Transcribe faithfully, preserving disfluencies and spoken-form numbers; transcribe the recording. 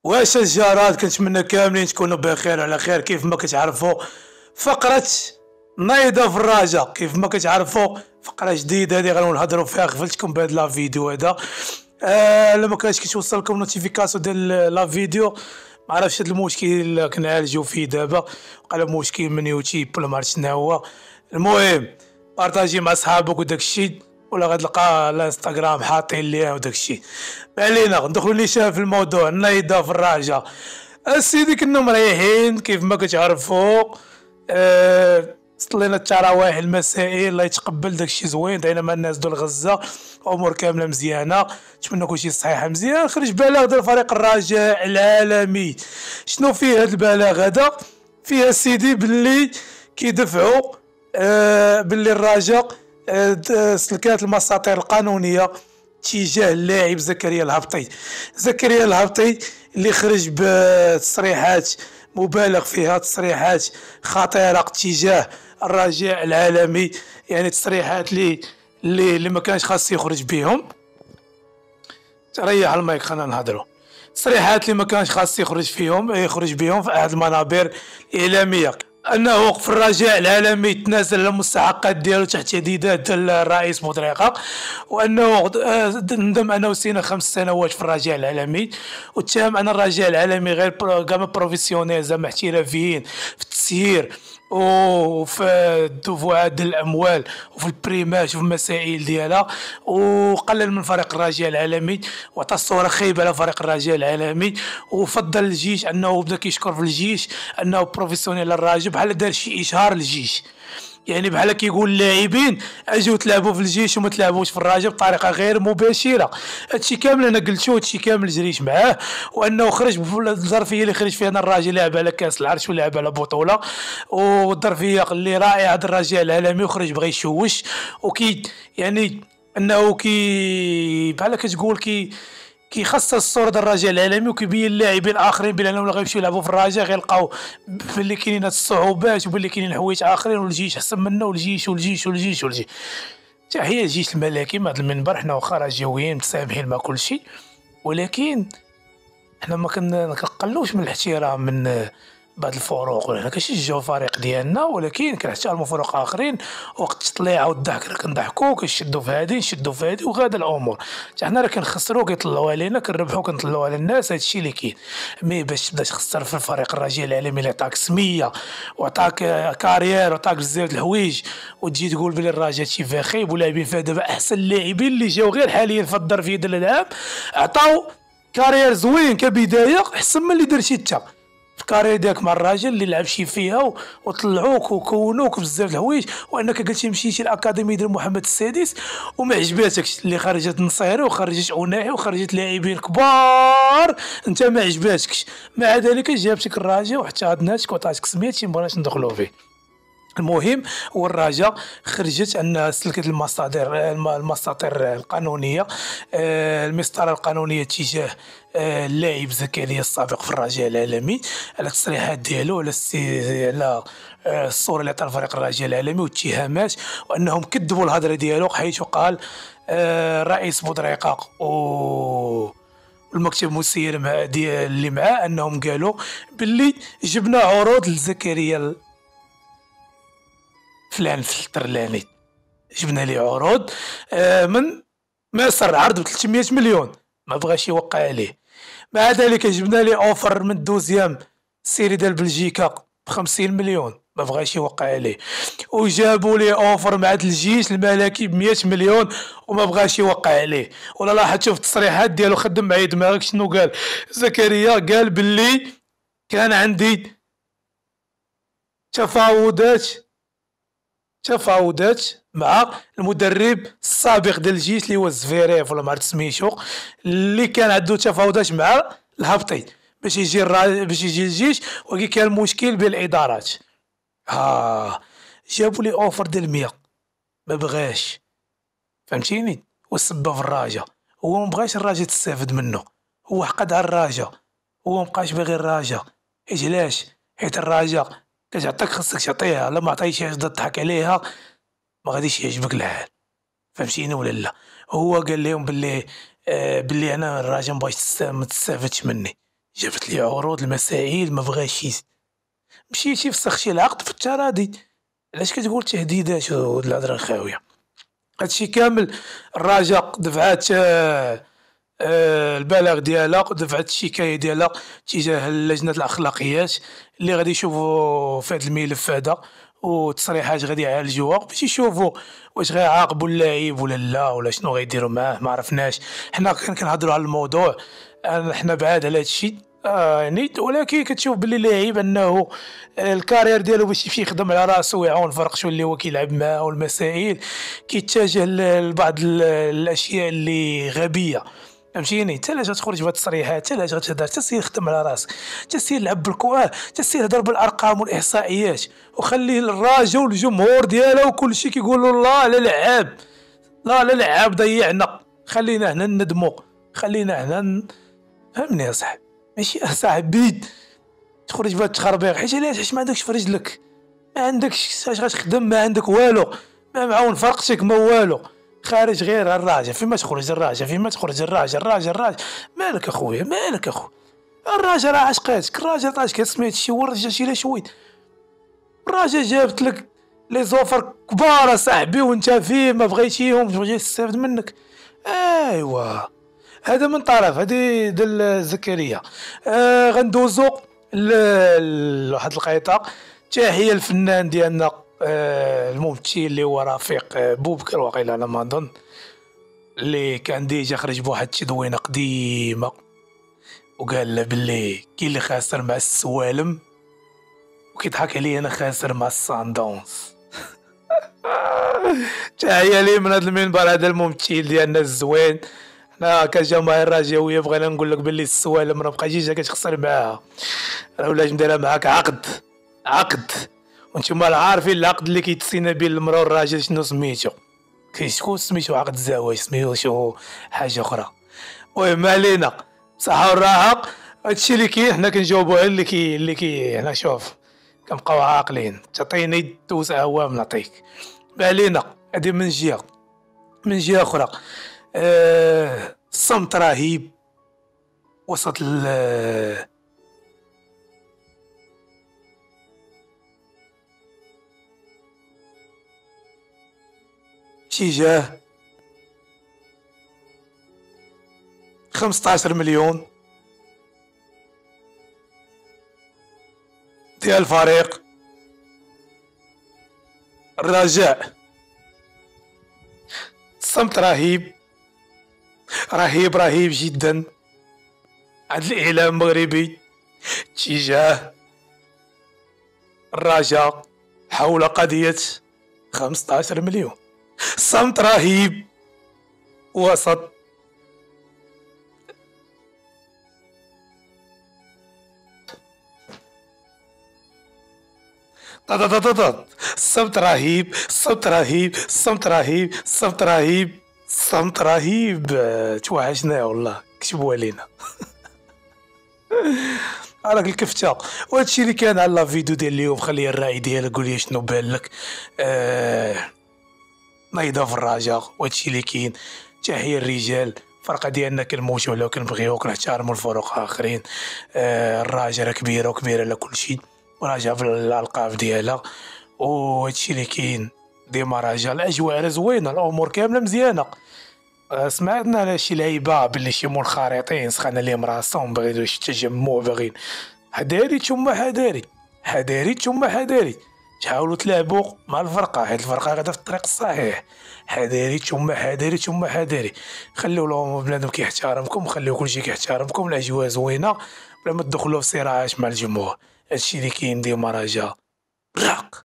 واش الجارات كنتمنى كاملين تكونوا بخير وعلى خير. كيف ما كتعرفوا فقرة نايضة في الراجة، كيف ما كتعرفوا فقرة جديدة هذه غنهضروا فيها. غفلتكم بهذا لا فيديو هذا. آه لما كانش كتوصلكم نوتيفيكاسيون ديال لا فيديو، ما عرفتش هذا المشكل اللي كنعالجوا فيه دابا، وقال مشكل من يوتيوب ولا ما عرفتش شنو هو. المهم بارطاجي مع صحابك وداك الشيء، ولا غتلقى الانستغرام حاطين ليه وداك الشيء. ما علينا، ندخلوا نيشان في الموضوع. نايضة في الراجة السيدي، كنا مريحين كيف ما كتعرفوا. أه صلينا التراويح المسائي، الله يتقبل داكشي زوين. دعينا مع الناس دول غزة، امور كامله مزيانه، نتمنى كلشي صحيحه مزيان. خرج بلاغ ديال فريق الرجاء العالمي. شنو فيه هذا البلاغ هذا؟ فيه السيدي باللي كيدفعوا آه باللي الرجاء آه سلكات المساطير القانونيه تجاه اللاعب زكريا الهبطي. زكريا الهبطي اللي خرج بتصريحات مبالغ فيها، تصريحات خطيره تجاه الرجاء العالمي، يعني تصريحات اللي اللي اللي ما كانش خاص يخرج بهم. تريح المايك خلينا نهضروا. تصريحات اللي ما كانش خاص يخرج فيهم يخرج بهم في احد المنابر الاعلاميه، انه في الرجاء العالمي تنازل على المستحقات ديالو تحت تهديدات ديال الرئيس بوطريقه، وانه ندم انه سينا خمس سنوات في الرجاء العالمي، واتهم ان الرجاء العالمي غير كاع بروفيسيونيل زعما احترافيين في التسيير وفي الدفعات ديال الاموال وفي البريمات وفي المسائل ديالها، وقلل من فريق الرجاء العالمي وعطى الصوره خايبه على فريق الرجاء العالمي، وفضل الجيش انه بدا كيشكر في الجيش انه بروفيسيونيل الراجل، بحال دار شي اشهار للجيش، يعني بحال كيقول اللاعبين اجيو تلعبوا في الجيش وما تلعبوش في الرجاء بطريقه غير مباشره. هادشي كامل انا قلتو، هادشي كامل جريت معاه. وانه خرج الظرفيه اللي خرج فيها الرجاء لعب على كاس العرش ولعب على بطوله، والظرفيه اللي رائعه هذا الرجاء العالمي، وخرج بغى يشوش وكي يعني انه كي بحال كتقول كي كيخصص الصوره ديال الرجاء العالمي، وكيبين اللاعبين الاخرين بانهم اللي غيمشيو يلعبوا في الرجاء غيلقاو باللي كاينين هاد الصعوبات وباللي كاينين حوايج اخرين، والجيش احسن منا، والجيش والجيش والجيش والجيش. تحيه الجيش الملكي من هذا المنبر. حنا واخا رجاويين متسامحين مع كل شيء، ولكن حنا ما كنقلوش من الاحترام من بعض الفروق، ولا كنشجعوا الفريق ديالنا، ولكن كنحترموا فروق اخرين. وقت التطليعه والضحك راه كنضحكوا، كنشدوا في هادي نشدوا في هادي، وغادا الامور. حتى حنا راه كنخسروا كيطلعوا علينا، كنربحوا كنطلعوا على الناس. هادشي اللي كاين. مي باش تبدا تخسر في الفريق الرجاء العالمي اللي عطاك سميه وعطاك كارير وعطاك بزاف د الحوايج، وتجي تقول بلي الرجاء شي فيه خايب ولاعبين فيها دابا احسن اللاعبين اللي جاو غير حاليا في الظرفيه ديال الالعاب، عطاو كارير زوين كبدايه احسن من اللي درتي انت في الكارير ديالك مع الراجل اللي لعب شي فيها، وطلعوك وكونوك بزاف د الحوايج. وانك قلتي مشيتي الاكاديميه ديال محمد السادس وما عجباتكش، اللي خرجت نصيري وخرجت عناحي وخرجت لاعبين كبار، انت ما عجباتكش. مع ذلك جابتك الرجاء واحتضناتك وعطاتك سميتي، ما بغيناش ندخلوا فيه. المهم هو الرجاء خرجت ان سلكت المصادر المساطير القانونيه، المسطره القانونيه تجاه اللاعب زكريا السابق في الرجاء العالمي، على التصريحات ديالو، على على الصوره اللي عطاها الفريق الرجاء العالمي والاتهامات، وانهم كذبوا الهضره ديالو، حيث قال رئيس بودريقه و المكتب المسير مع ديال اللي معاه انهم قالوا باللي جبنا عروض لزكريا فلان في الترلاني، جبنا لي عروض آه من مصر، عرض ب ثلاثمية مليون ما بغاش يوقع عليه. مع ذلك جبنا لي اوفر من دوزيام السيري ديال بلجيكا ب خمسين مليون ما بغاش يوقع عليه. وجابوا لي اوفر مع الجيش الملكي ب مية مليون وما بغاش يوقع عليه. ولا لاحظتوا في التصريحات ديالو، خدم معايا دماغك شنو قال زكريا؟ قال باللي كان عندي تفاوضات تفاوضات مع المدرب السابق ديال الجيش اللي هو الزفيريف ولا ما عرفت سميتو، اللي كان عنده تفاوضات مع الهبطي باش يجي الرا... باش يجي الجيش، ولكن كان مشكل بين الادارات. ها جابوا لي اوفر ديال مية ما بغاش، فهمتيني؟ والسبه في الراجا، هو ما بغاش الراجا تستافد منه، هو حقد على الراجا، هو مابقاش باغي الراجا. حيت علاش؟ حيت الراجا كتعطيك خصك تعطيها، لا ما عطيتيهاش تضحك عليها ما غاديش يعجبك الحال، فهمتيني ولا لا؟ هو قال لهم باللي آه باللي انا الراجل ما بغاش ما تستافدش مني، جابت لي عروض المسائل ما بغاش يز- مشيتي فسختي العقد في التراضي. علاش كتقول تهديدات وهاد الهضره الخاويه؟ هادشي كامل الراجا دفعات آه، آه، البلاغ ديالها ودفعت الشكاية ديالها تجاه لجنة الأخلاقيات اللي غادي يشوفوا في هذا الملف هذا، وتصريحات غادي يعالجوها باش يشوفوا واش غيعاقبوا اللاعب ولا لا، ولا شنو غيديروا معاه ما عرفناش. حنا كان كنهضروا على الموضوع، آه، حنا بعاد على هذا الشيء. آه يعني ولكن كتشوف باللي اللاعب انه آه، الكارير ديالو باش يمشي يخدم على راسو ويعاون فرقشو اللي هو كيلعب معاه والمسائل، كيتجه ل- لبعض ال- الاشياء اللي غبيه. فهمتيني؟ انت علاش غتخرج بهاد التصريحات؟ انت علاش غتهضر؟ انت سير خدم على راسك، انت سير لعب بالكوره، انت سير هضر بالارقام والاحصائيات، وخلي الراجا والجمهور ديالها وكل شيء كيقولوا الله على لعاب. لا لا لعاب ضيعنا، خلينا هنا ندمو، خلينا هنا ن... فهمني يا صاحبي؟ ماشي صاحبي تخرج بهاد التخربيق. حيت علاش؟ حيت ما عندكش في رجلك، ما عندكش اش غتخدم، ما عندك والو، ما معاون فرقتك ما والو، خارج غير الراجع. فيما تخرج الراجع؟ فيما تخرج الراجع؟ الراجع الراجع مالك اخويا؟ مالك اخو؟ الراجع راه عشقاتك، الراجع عاشقات سميت شي ورجع شي لا شويد. الراجع جابت لك لي زوفر كبار اصاحبي وانت فيه ما بغيتيهم، بغيتي تستافد منك. ايوا هذا من طرف، هذه ديال زكريا. آه غندوزو ل- لواحد القيطة. تحية الفنان ديالنا آه الممثل اللي هو رفيق آه بوبكر واقيلا على ما نظن، اللي كان ديجا خرج بواحد التدوينة قديمة وقال له باللي كاين اللي خاسر مع السوالم وكيضحك عليا انا خاسر مع الساندونس. تحية ليه من هذا المنبر، هذا الممثل ديالنا الزوين. حنا كجماهير الرجاوية بغينا نقول لك باللي السوالم راه بقيتيش كتخسر معاها، راه ولاش مديرها معاك عقد، عقد. وانتم راه عارفين العقد اللي كيتسينا بين المرا والراجل شنو سميتو؟ كيشكون سميتو عقد الزواج، سميتو شو حاجة أخرى. المهم ما علينا، بصحة والراحة. هادشي اللي كاين، حنا كنجاوبو على اللي كي اللي كي حنا شوف كنبقاو عاقلين. تعطيني دوز عوام نعطيك، ما علينا. هادي من جهة، من جهة أخرى آه، الصمت رهيب وسط ال تجاه خمسطاش مليون ديال الفريق الرجاء. الصمت رهيب رهيب رهيب جدا عند الإعلام المغربي تجاه الرجاء حول قضية خمسطاش مليون. صمت رهيب وسط ططططط. صمت رهيب، صمت رهيب، صمت رهيب، صمت رهيب، صمت رهيب. آه، توحشنا والله، كتبوا علينا. راك الكفتة. وهادشي اللي كان على لا فيديو ديال اليوم. خلي الراعي ديالك قول لي شنو بان لك. آه نايضة في الرجاء وهادشي اللي كاين. تحية الرجال، الفرقة ديالنا كنموتو عليها وكنبغيوها وكنحتارمو الفرق آخرين. آه الرجاء راه كبيرة وكبيرة على كلشي، وراجعة في الألقاب ديالها وهادشي اللي كاين. ديما راجعة، الأجواء راه زوينة، الأمور كاملة مزيانة. آه، سمعنا على شي لعيبة باللي شي منخرطين سخان عليهم راسهم باغيين شي تجمع، باغيين حذاري ثم حذاري، حذاري ثم حذاري. تحاولوا تلعبوا مع الفرقة حيت الفرقة غادا في الطريق الصحيح. حذاري ثم حذاري ثم حذاري. خليو لهم بنادم كيحترمكم، خليو كلشي كيحترمكم، الأجواء زوينة بلا ما تدخلوا في صراعات مع الجمهور. هادشي اللي كاين. ديما رجاء راق.